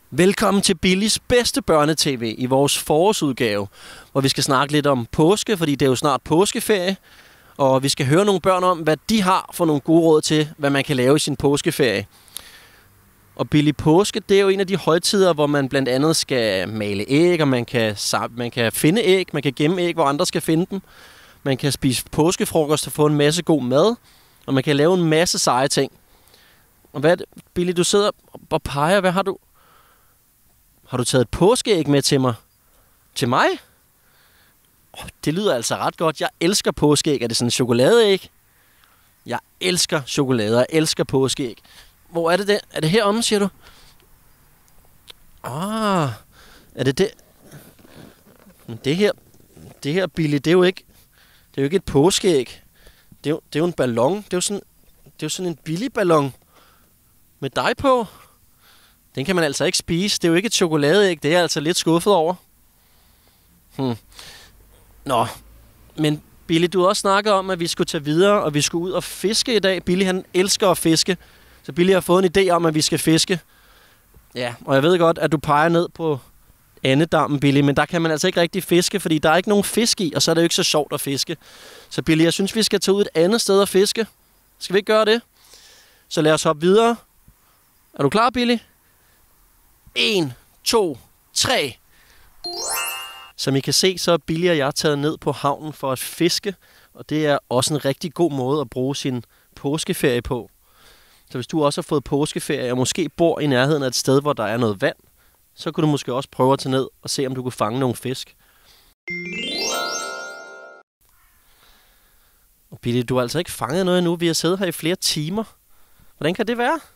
Velkommen til Billys bedste børnetv i vores forårsudgave, hvor vi skal snakke lidt om påske, fordi det er jo snart påskeferie. Og vi skal høre nogle børn om, hvad de har for nogle gode råd til, hvad man kan lave i sin påskeferie. Og Billy, påske, det er jo en af de højtider, hvor man blandt andet skal male æg, og man kan finde æg, man kan gemme æg, hvor andre skal finde dem. Man kan spise påskefrokost og få en masse god mad, og man kan lave en masse seje ting. Og hvad er det, Billy, du sidder og peger, hvad har du? Har du taget et påskeæg med til mig? Til mig? Det lyder altså ret godt. Jeg elsker påskeæg. Er det sådan en chokoladeæg? Jeg elsker chokolade, jeg elsker påskeæg. Hvor er det? Er det heromme, siger du? Er det det? Men det her, Billy, det er jo ikke et påskeæg. Det er jo en ballon. Det er jo sådan en billig ballon med dig på. Den kan man altså ikke spise. Det er jo ikke et chokoladeæg. Det er jeg altså lidt skuffet over. Nå, men Billy, du har også snakket om, at vi skulle tage videre, og vi skulle ud og fiske i dag. Billy, han elsker at fiske. Så Billy har fået en idé om, at vi skal fiske. Ja, og jeg ved godt, at du peger ned på andedammen, Billy, men der kan man altså ikke rigtig fiske, fordi der er ikke nogen fisk i, og så er det jo ikke så sjovt at fiske. Så Billy, jeg synes, vi skal tage ud et andet sted og fiske. Skal vi ikke gøre det? Så lad os hoppe videre. Er du klar, Billy? 1, 2, 3. Som I kan se, så er Billy og jeg taget ned på havnen for at fiske, og det er også en rigtig god måde at bruge sin påskeferie på. Så hvis du også har fået påskeferie og måske bor i nærheden af et sted, hvor der er noget vand, så kunne du måske også prøve at tage ned og se, om du kunne fange nogle fisk. Og Billy, du har altså ikke fanget noget endnu. Vi har siddet her i flere timer. Hvordan kan det være?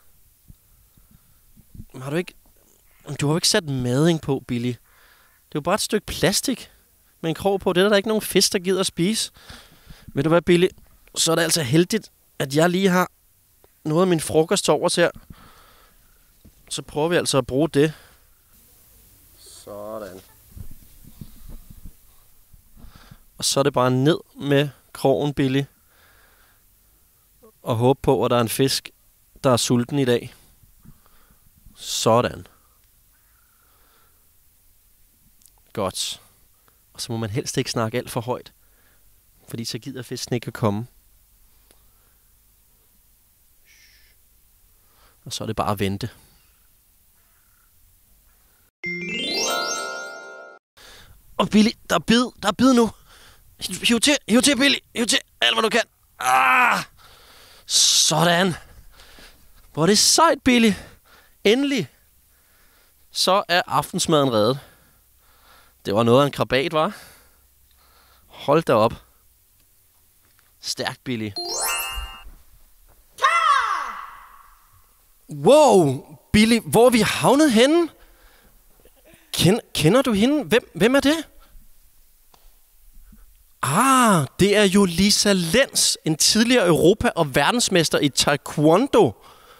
Du har jo ikke sat mading på, Billy. Det er jo bare et stykke plastik med en krog på. Det er der ikke nogen fisk, der gider at spise. Ved du hvad, Billy? Så er det altså heldigt, at jeg lige har noget af min frokost til overs her. Så prøver vi altså at bruge det. Sådan. Og så er det bare ned med krogen, Billy. Og håbe på, at der er en fisk, der er sulten i dag. Sådan. Godt. Og så må man helst ikke snakke alt for højt, fordi så gider fisken ikke at komme. Og så er det bare at vente. Og Billy, der er bid nu. Hiv til, Billy. Hiv til, alt hvad du kan. Sådan. Hvor er det sejt, Billy. Endelig. Så er aftensmaden reddet. Det var noget af en krabat, hva'? Hold da op. Stærkt, Billy. Wow, Billy, hvor er vi havnet henne? Kender du hende? Hvem er det? Det er jo Lisa Lenz, en tidligere Europa- og verdensmester i taekwondo.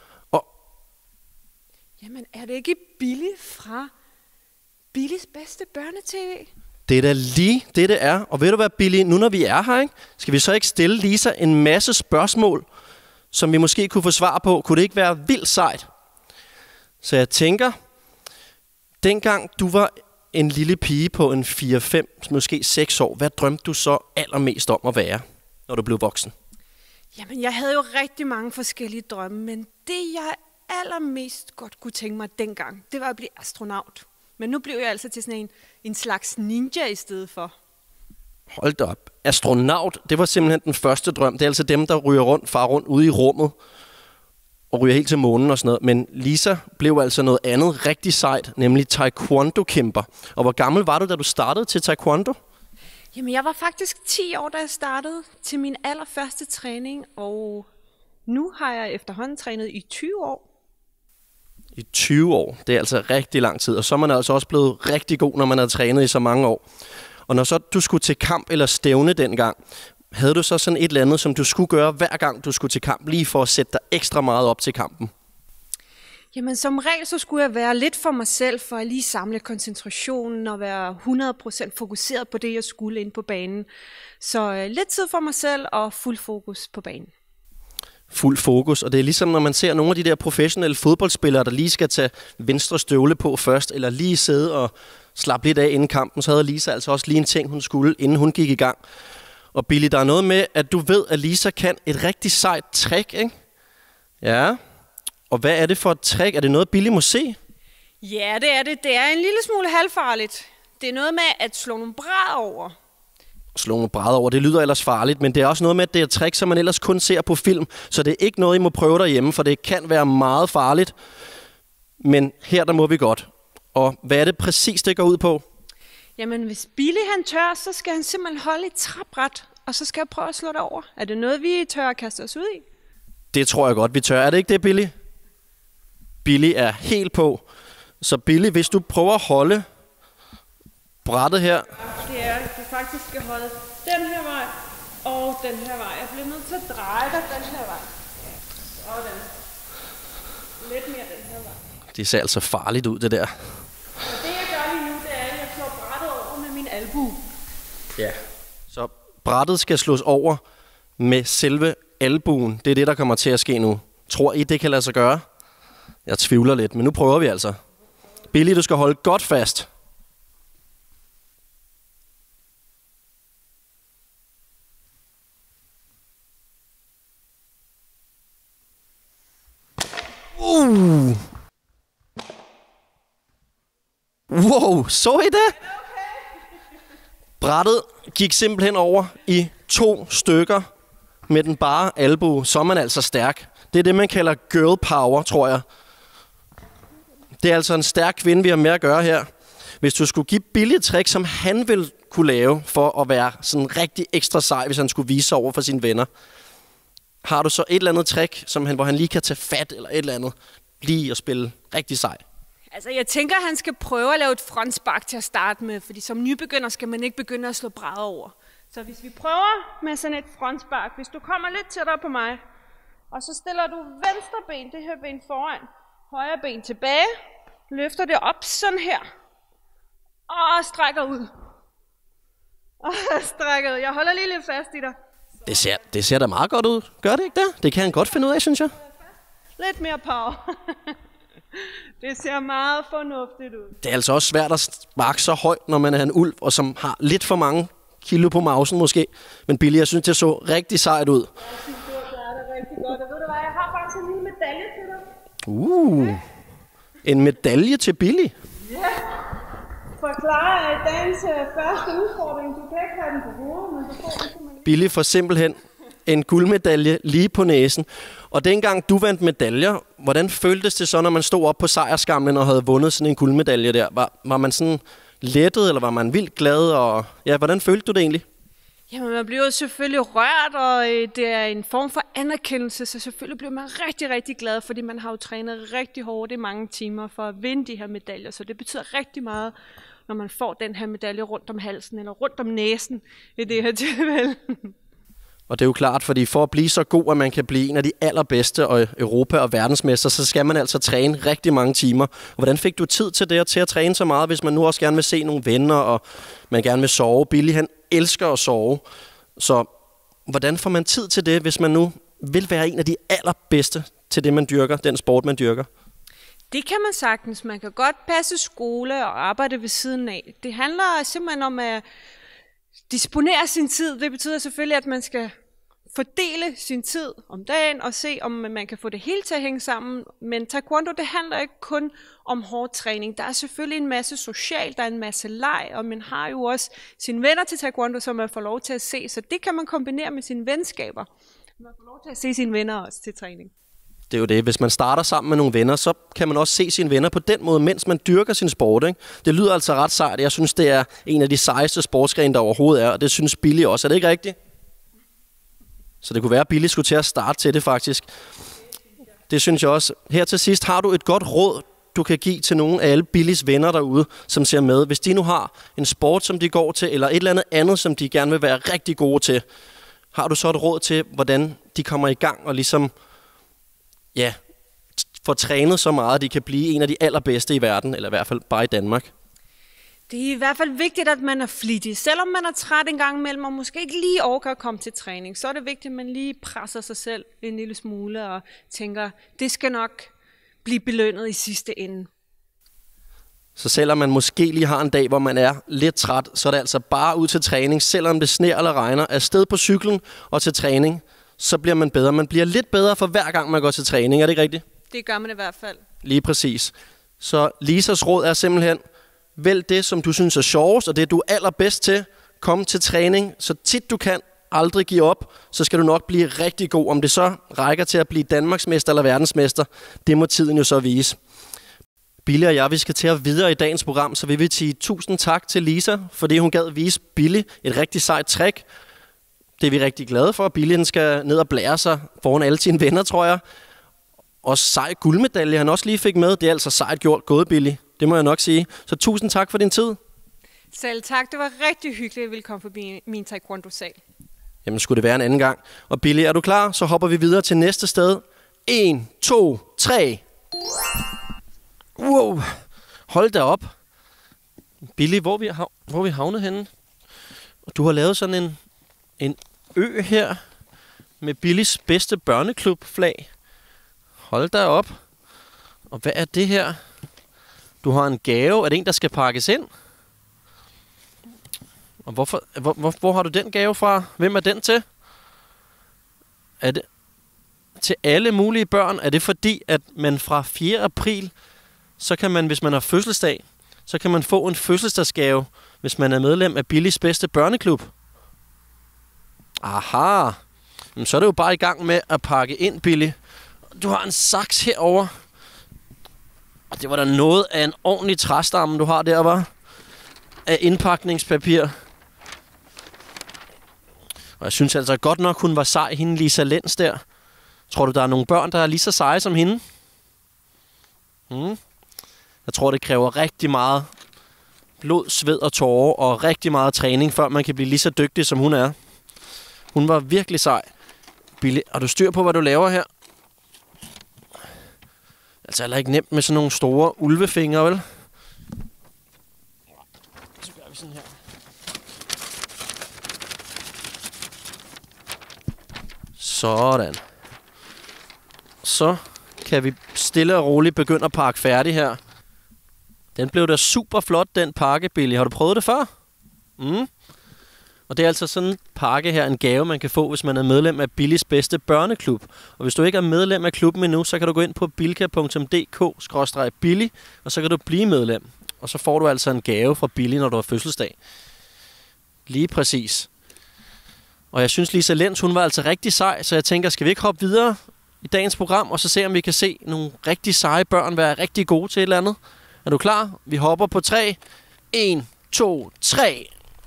Jamen, er det ikke Billy fra Billys bedste børnetv? Det er da lige det er. Og ved du hvad, Billy, nu når vi er her, ikke, skal vi så ikke stille Lisa en masse spørgsmål, som vi måske kunne få svar på? Kunne det ikke være vildt sejt? Så jeg tænker, dengang du var en lille pige på en 4-5, måske 6 år, hvad drømte du så allermest om at være, når du blev voksen? Jamen, jeg havde jo rigtig mange forskellige drømme, men det jeg allermest godt kunne tænke mig dengang, det var at blive astronaut. Men nu blev jeg altså til sådan en slags ninja i stedet for. Hold da op. Astronaut, det var simpelthen den første drøm. Det er altså dem, der farer rundt ude i rummet og ryger helt til månen og sådan noget. Men Lisa blev altså noget andet rigtig sejt, nemlig taekwondo-kæmper. Og hvor gammel var du, da du startede til taekwondo? Jamen, jeg var faktisk 10 år, da jeg startede til min allerførste træning, og nu har jeg efterhånden trænet i 20 år. I 20 år. Det er altså rigtig lang tid. Og så er man altså også blevet rigtig god, når man har trænet i så mange år. Og når så du skulle til kamp eller stævne dengang, havde du så sådan et eller andet, som du skulle gøre hver gang du skulle til kamp, lige for at sætte dig ekstra meget op til kampen? Jamen, som regel så skulle jeg være lidt for mig selv, for at lige samle koncentrationen og være 100% fokuseret på det, jeg skulle ind på banen. Så lidt tid for mig selv og fuld fokus på banen. fuld fokus. Og det er ligesom, når man ser nogle af de der professionelle fodboldspillere, der lige skal tage venstre støvle på først, eller lige sidde og slappe lidt af inden kampen, så havde Lisa altså også lige en ting, hun skulle, inden hun gik i gang. Og Billy, der er noget med, at du ved, at Lisa kan et rigtig sejt trick, ikke? Ja. Og hvad er det for et trick? Er det noget, Billy må se? Ja, det er det. Det er en lille smule halvfarligt. Det er noget med at slå nogle brædder over. Slå nogle brædder over, det lyder ellers farligt, men det er også noget med, at det er et trick, som man ellers kun ser på film. Så det er ikke noget, I må prøve derhjemme, for det kan være meget farligt. Men her, der må vi godt. Og hvad er det præcis, det går ud på? Jamen, hvis Billy han tør, så skal han simpelthen holde et trapbræt, og så skal jeg prøve at slå det over. Er det noget, vi tør at kaste os ud i? Det tror jeg godt, vi tør. Er det ikke det, Billy? Billy er helt på. Så Billy, hvis du prøver at holde brættet her. Det er, at du faktisk skal holde den her vej og den her vej. Jeg bliver nødt til at dreje dig den her vej. Sådan. Lidt mere den her vej. Det ser altså farligt ud, det der. Og det jeg gør lige nu, det er, at jeg slår brættet over med min albue. Ja. Så brættet skal slås over med selve albuen. Det er det, der kommer til at ske nu. Tror I, det kan lade sig gøre? Jeg tvivler lidt, men nu prøver vi altså. Billy, du skal holde godt fast. Wow, så I det? Brættet gik simpelthen over i 2 stykker med den bare albue. Så er man altså stærk. Det er det, man kalder girl power, tror jeg. Det er altså en stærk kvinde, vi har med at gøre her. Hvis du skulle give Billy et trick, som han ville kunne lave for at være sådan rigtig ekstra sej, hvis han skulle vise sig over for sine venner. Har du så et eller andet trick, hvor han lige kan tage fat eller et eller andet, lige at spille rigtig sej? Altså, jeg tænker, at han skal prøve at lave et frontspark til at starte med, fordi som nybegynder skal man ikke begynde at slå brædder over. Så hvis vi prøver med sådan et frontspark, hvis du kommer lidt tættere på mig, og så stiller du venstre ben, det her ben foran, højre ben tilbage, løfter det op sådan her, og strækker ud. Og strækker ud. Jeg holder lige lidt fast i dig. Det ser da meget godt ud. Gør det ikke det? Det kan han godt finde ud af, synes jeg. Lidt mere power. Det ser meget fornuftigt ud. Det er altså også svært at sparke så højt, når man er en ulv, og som har lidt for mange kilo på mausen måske. Men Billy, jeg synes, det så rigtig sejt ud. Jeg synes, det er det rigtig godt. Og ved du hvad, jeg har faktisk en lille medalje til dig. En medalje til Billy? Ja. Forklarer dagens første udfordring. Du kan ikke have den på hovedet, men du får den simpelthen. Billy får simpelthen en guldmedalje lige på næsen. Og dengang du vandt medaljer, hvordan føltes det så, når man stod op på sejrskamlen og havde vundet sådan en guldmedalje der? Var man sådan lettet, eller var man vildt glad? Og ja, hvordan følte du det egentlig? Jamen, man bliver jo selvfølgelig rørt, og det er en form for anerkendelse, så selvfølgelig bliver man rigtig, rigtig glad, fordi man har jo trænet rigtig hårdt i mange timer for at vinde de her medaljer, så det betyder rigtig meget, når man får den her medalje rundt om halsen, eller rundt om næsen i det her tilfælde. Og det er jo klart, fordi for at blive så god, at man kan blive en af de allerbedste og Europa- og verdensmester, så skal man altså træne rigtig mange timer. Og hvordan fik du tid til det og til at træne så meget, hvis man nu også gerne vil se nogle venner, og man gerne vil sove? Billy, han elsker at sove. Så hvordan får man tid til det, hvis man nu vil være en af de allerbedste til det, man dyrker, den sport, man dyrker? Det kan man sagtens. Man kan godt passe skole og arbejde ved siden af. Det handler simpelthen om at disponere sin tid. Det betyder selvfølgelig, at man skal fordele sin tid om dagen og se, om man kan få det hele til at hænge sammen. Men taekwondo, det handler ikke kun om hård træning. Der er selvfølgelig en masse socialt, der er en masse leg, og man har jo også sine venner til taekwondo, som man får lov til at se. Så det kan man kombinere med sine venskaber. Man får lov til at se sine venner også til træning. Det er jo det. Hvis man starter sammen med nogle venner, så kan man også se sine venner på den måde, mens man dyrker sin sport. Ikke? Det lyder altså ret sejt. Jeg synes, det er en af de sejeste sportsgrene, der overhovedet er, og det synes Billy også. Er det ikke rigtigt? Så det kunne være, at Billy skulle til at starte til det faktisk. Det synes jeg også. Her til sidst, har du et godt råd, du kan give til nogle af alle Billys venner derude, som ser med? Hvis de nu har en sport, som de går til, eller et eller andet, som de gerne vil være rigtig gode til, har du så et råd til, hvordan de kommer i gang og ligesom får trænet så meget, at de kan blive en af de allerbedste i verden, eller i hvert fald bare i Danmark? Det er i hvert fald vigtigt, at man er flittig. Selvom man er træt en gang imellem, og måske ikke lige orker at komme til træning, så er det vigtigt, at man lige presser sig selv en lille smule og tænker, det skal nok blive belønnet i sidste ende. Så selvom man måske lige har en dag, hvor man er lidt træt, så er det altså bare ud til træning, selvom det sner eller regner, afsted på cyklen og til træning, så bliver man bedre. Man bliver lidt bedre for hver gang, man går til træning. Er det ikke rigtigt? Det gør man i hvert fald. Lige præcis. Så Lisas råd er simpelthen, vælg det, som du synes er sjovest, og det, du er allerbedst til. Kom til træning, så tit du kan. Aldrig give op, så skal du nok blive rigtig god. Om det så rækker til at blive Danmarksmester eller verdensmester, det må tiden jo så vise. Billy og jeg, vi skal til at videre i dagens program, så vi vil sige tusind tak til Lisa, fordi hun gad vise Billy et rigtig sejt trick. Det er vi rigtig glade for. Billy skal ned og blære sig foran alle sine venner, tror jeg. Og sej guldmedalje, han også lige fik med. Det er altså sejt gjort gået, Billy. Det må jeg nok sige. Så tusind tak for din tid. Selv tak. Det var rigtig hyggeligt, at jeg ville komme forbi min taekwondo-sal. Jamen, skulle det være en anden gang. Og Billy, er du klar? Så hopper vi videre til næste sted. 1, 2, 3. Wow. Hold da op. Billy, hvor er vi havnet henne? Og du har lavet sådan en ø her med Billys bedste børneklub-flag. Hold da op. Og hvad er det her? Du har en gave. Er det en, der skal pakkes ind? Og hvor har du den gave fra? Hvem er den til? Er det til alle mulige børn? Er det fordi, at man fra 4. april, så kan man, hvis man har fødselsdag, så kan man få en fødselsdagsgave, hvis man er medlem af Billys bedste børneklub? Aha. Jamen, så er det jo bare i gang med at pakke ind, Billy. Du har en saks herover. Og det var da noget af en ordentlig træstamme, du har der, var af indpakningspapir. Og jeg synes altså godt nok, hun var sej, hende Lisa Lenz der. Tror du, der er nogle børn, der er lige så seje som hende? Jeg tror, det kræver rigtig meget blod, sved og tårer og rigtig meget træning, før man kan blive lige så dygtig, som hun er. Hun var virkelig sej. Billy, har du styr på, hvad du laver her? Altså heller ikke nemt med sådan nogle store ulvefingre, vel? Så gør vi sådan her. Sådan. Så kan vi stille og roligt begynde at pakke færdig her. Den blev da super flot, den pakke, Billy. Har du prøvet det før? Og det er altså sådan en pakke her, en gave, man kan få, hvis man er medlem af Billys bedste børneklub. Og hvis du ikke er medlem af klubben endnu, så kan du gå ind på bilka.dk/Billy, og så kan du blive medlem. Og så får du altså en gave fra Billy, når du har fødselsdag. Lige præcis. Og jeg synes, Lisa Lenz, hun var altså rigtig sej, så jeg tænker, skal vi ikke hoppe videre i dagens program, og så se, om vi kan se nogle rigtig seje børn være rigtig gode til et eller andet? Er du klar? Vi hopper på 3. 1, 2, 3.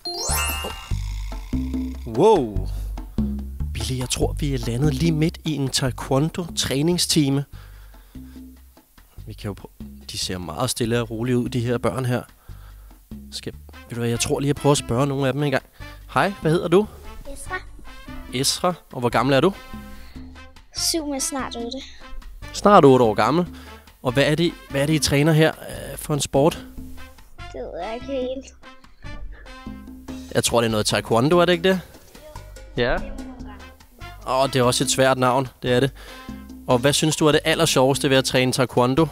Wow. Billy, jeg tror, vi er landet lige midt i en taekwondo-træningstime. Vi kan jo de ser meget stille og roligt ud, de her børn her. Ved du hvad, jeg tror lige, at prøve at spørge nogle af dem en gang. Hej, hvad hedder du? Esra. Esra. Og hvor gammel er du? 7, men snart 8. Snart 8 år gammel. Og hvad er det, I træner her for en sport? Det ved jeg ikke helt. Jeg tror, det er noget taekwondo, er det ikke det? Ja. Det er også et svært navn, det er det. Og hvad synes du er det allersjoveste ved at træne taekwondo?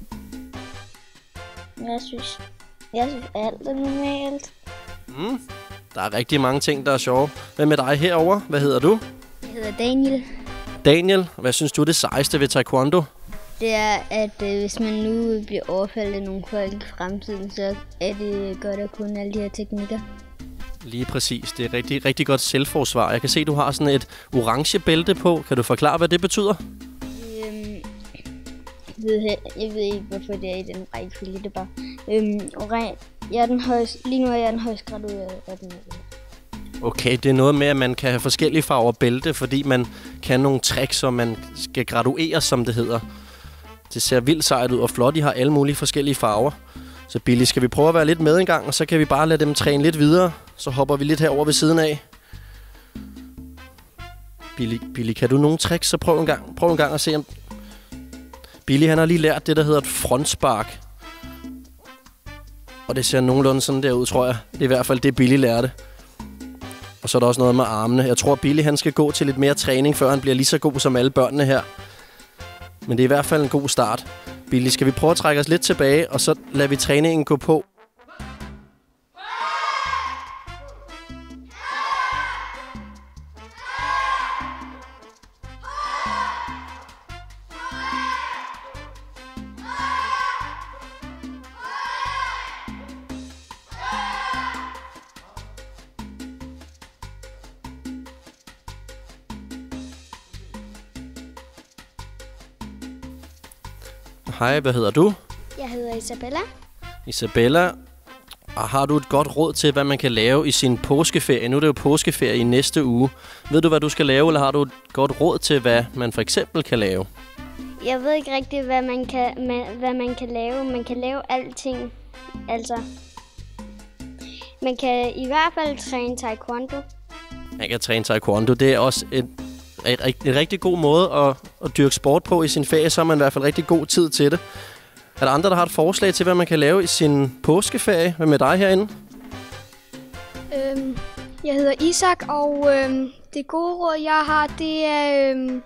Jeg synes alt er normalt. Der er rigtig mange ting, der er sjove. Hvad med dig herover? Hvad hedder du? Jeg hedder Daniel. Daniel, hvad synes du er det sejeste ved taekwondo? Det er, at hvis man nu bliver overfaldet af nogle folk i fremtiden, så er det godt at kunne alle de her teknikker. Lige præcis. Det er rigtig, rigtig godt selvforsvar. Jeg kan se, du har sådan et orange bælte på. Kan du forklare, hvad det betyder? Jeg ved ikke, hvorfor det er i den rækkefølge. Det er bare jeg er den højst, lige nu er jeg den højst graduerede af den. Okay, det er noget med, at man kan have forskellige farver bælte, fordi man kan nogle tricks, som man skal graduere, som det hedder. Det ser vildt sejt ud og flot. De har alle mulige forskellige farver. Så Billy, skal vi prøve at være lidt med en gang, og så kan vi bare lade dem træne lidt videre. Så hopper vi lidt herover ved siden af. Billy, kan du nogle tricks? Så prøv en gang at se om... Billy, han har lige lært det, der hedder et frontspark. Og det ser nogenlunde sådan der ud, tror jeg. Det er i hvert fald det, Billy lærte. Og så er der også noget med armene. Jeg tror, Billy han skal gå til lidt mere træning, før han bliver lige så god som alle børnene her. Men det er i hvert fald en god start. Billy, skal vi prøve at trække os lidt tilbage, og så lader vi træningen gå på? Hej, hvad hedder du? Jeg hedder Isabella. Isabella, og har du et godt råd til, hvad man kan lave i sin påskeferie? Nu er det jo påskeferie i næste uge. Ved du, hvad du skal lave, eller har du et godt råd til, hvad man for eksempel kan lave? Jeg ved ikke rigtig, hvad man kan lave. Man kan lave alting. Altså, man kan i hvert fald træne taekwondo. Man kan træne taekwondo. Det er også en rigtig god måde at dyrke sport på i sin ferie, så har man i hvert fald rigtig god tid til det. Er der andre, der har et forslag til, hvad man kan lave i sin påskeferie? Hvad med dig herinde? Jeg hedder Isak, og det gode råd, jeg har, det er...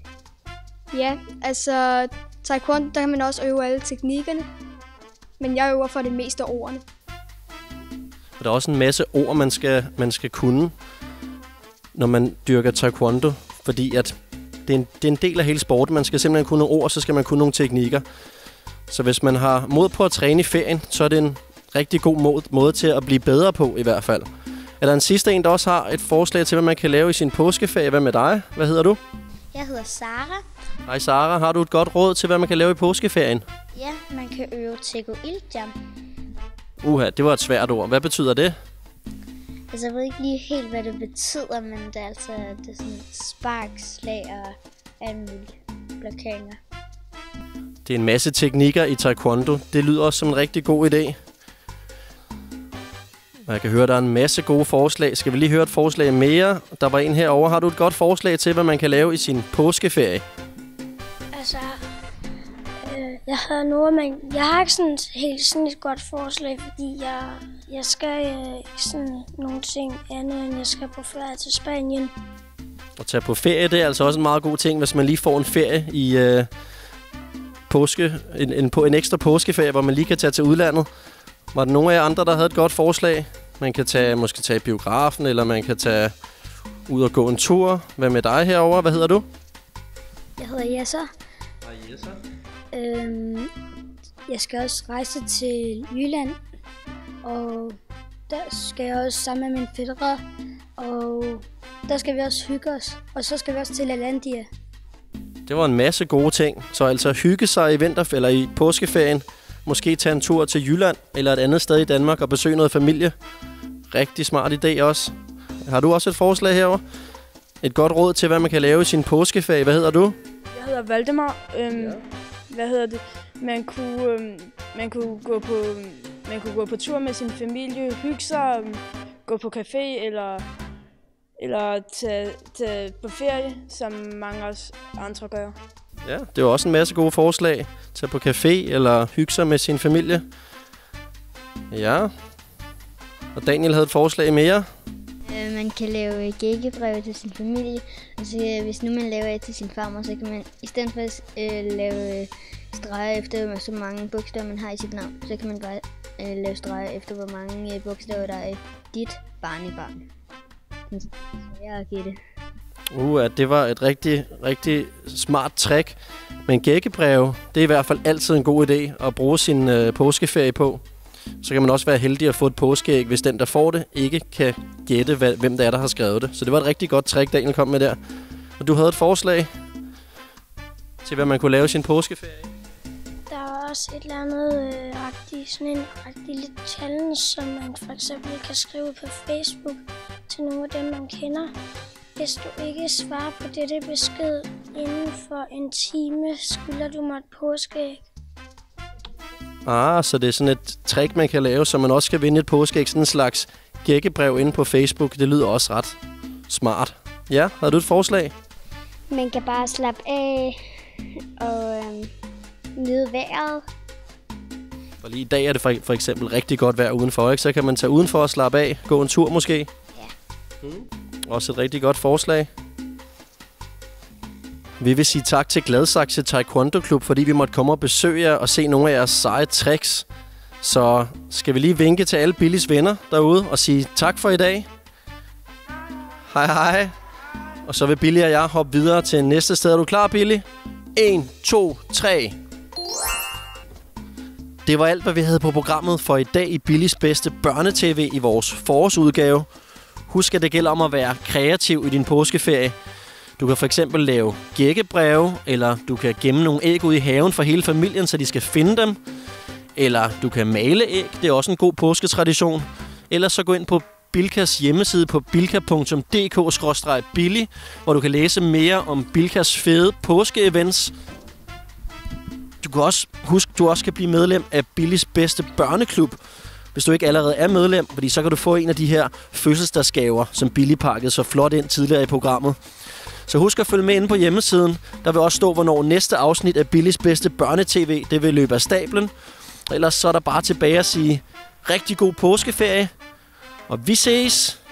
taekwondo, der kan man også øve alle teknikkerne. Men jeg øver for det meste af ordene. Og der er også en masse ord, man skal kunne, når man dyrker taekwondo. Fordi at det er en del af hele sporten. Man skal simpelthen kunne nogle ord, så skal man kunne nogle teknikker. Så hvis man har mod på at træne i ferien, så er det en rigtig god måde til at blive bedre på i hvert fald. Er der en sidste en, der også har et forslag til, hvad man kan lave i sin påskeferie? Hvad med dig? Hvad hedder du? Jeg hedder Sara. Hej Sara, har du et godt råd til, hvad man kan lave i påskeferien? Ja, man kan øve Tego Iljam. Det var et svært ord. Hvad betyder det? Altså, jeg ved ikke lige helt, hvad det betyder, men det er sådan spark, slag og alle mulige blokeringer. Det er en masse teknikker i taekwondo. Det lyder også som en rigtig god idé. Og jeg kan høre, der er en masse gode forslag. Skal vi lige høre et forslag mere? Der var en herovre. Har du et godt forslag til, hvad man kan lave i sin påskeferie? Altså, jeg har ikke sådan et godt forslag, fordi jeg skal ikke sådan nogle ting andet, end jeg skal på ferie til Spanien. At tage på ferie, det er altså også en meget god ting, hvis man lige får en ferie i en ekstra påskeferie, hvor man lige kan tage til udlandet. Var der nogle af jer andre, der havde et godt forslag? Man kan måske tage i biografen, eller man kan tage ud og gå en tur. Hvad med dig herovre? Hvad hedder du? Jeg hedder Jesser. Hej Jesser. Jeg skal også rejse til Jylland, og der skal jeg også sammen med mine fædre, og der skal vi også hygge os, og så skal vi også til Lalandia. Det var en masse gode ting. Så altså hygge sig i påskeferien. Måske tage en tur til Jylland eller et andet sted i Danmark og besøge noget familie. Rigtig smart idé også. Har du også et forslag herovre? Et godt råd til, hvad man kan lave i sin påskeferie. Hvad hedder du? Jeg hedder Valdemar. Man kunne gå på tur med sin familie, hygge sig, gå på café eller tage på ferie, som mange også andre gør. Ja, det var også en masse gode forslag. Tage på café eller hygge sig med sin familie. Ja. Og Daniel havde et forslag mere. Man kan lave gækkebrev til sin familie. Altså, hvis nu man laver et til sin farmor, så kan man i stedet for at lave streger efter, så mange bogstaver man har i sit navn, så kan man bare lave streger efter, hvor mange bogstaver der er i dit barnebarn. Så jeg gætte. Det var et rigtig, rigtig smart trick. Men gækkebreve, det er i hvert fald altid en god idé at bruge sin påskeferie på. Så kan man også være heldig at få et påskeæg, hvis den, der får det, ikke kan gætte, hvem det er, der har skrevet det. Så det var et rigtig godt trick, Daniel kom med der. Og du havde et forslag til, hvad man kunne lave sin påskeferie? Der er også et eller andet sådan en lille challenge, som man for eksempel kan skrive på Facebook til nogle af dem, man kender. Hvis du ikke svarer på dette besked inden for en time, skylder du mig et påskeæg. Så det er sådan et trick, man kan lave, så man også kan vinde et påskeæg. Sådan en slags gækkebrev inde på Facebook. Det lyder også ret smart. Ja, har du et forslag? Man kan bare slappe af og nyde vejret. For lige i dag er det for eksempel rigtig godt vejr udenfor, ikke? Så kan man tage udenfor og slappe af, gå en tur måske. Ja. Også et rigtig godt forslag. Vi vil sige tak til Gladsaxe Taekwondo Klub, fordi vi måtte komme og besøge jer og se nogle af jeres seje tricks. Så skal vi lige vinke til alle Billys venner derude og sige tak for i dag. Hej hej. Og så vil Billy og jeg hoppe videre til næste sted. Er du klar, Billy? 1, 2, 3. Det var alt, hvad vi havde på programmet for i dag i Billys bedste børnetv i vores forårsudgave. Husk, at det gælder om at være kreativ i din påskeferie. Du kan for eksempel lave gækkebreve, eller du kan gemme nogle æg ud i haven for hele familien, så de skal finde dem. Eller du kan male æg, det er også en god påsketradition. Ellers så gå ind på Bilkas hjemmeside på bilka.dk/billy, hvor du kan læse mere om Bilkas fede påskeevents. Du kan også husk, du også kan blive medlem af Billys bedste børneklub, hvis du ikke allerede er medlem, fordi så kan du få en af de her fødselsdagsgaver, som Billy pakkede så flot ind tidligere i programmet. Så husk at følge med inde på hjemmesiden. Der vil også stå, hvornår næste afsnit af Billys bedste børnetv, det vil løbe af stablen. Ellers så er der bare tilbage at sige rigtig god påskeferie. Og vi ses!